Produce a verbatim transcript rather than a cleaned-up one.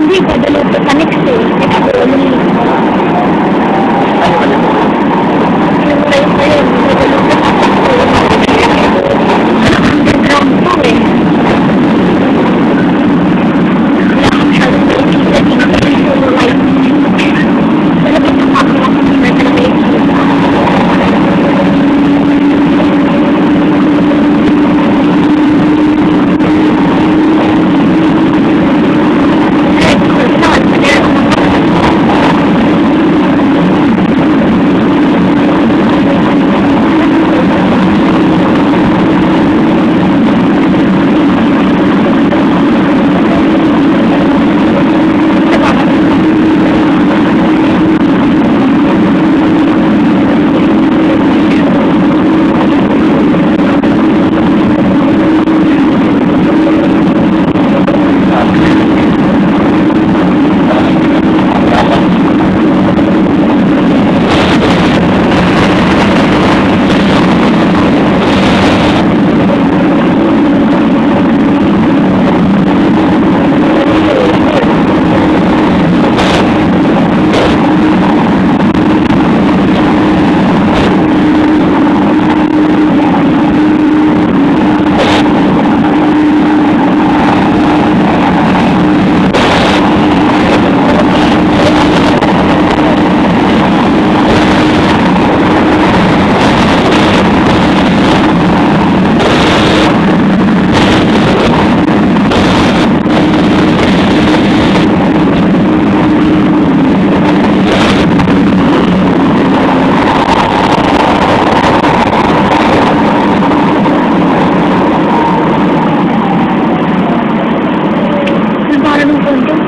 Hindi, Guadalupe pa next eh. Next day only. Ano wala? Yung tayo pa yun, Guadalupe pa next day. Underground po eh. Wala ka masyadong nakikita dito sa yung light. Malabit na pa ako lang kung hindi na nakikita. Para nung konti.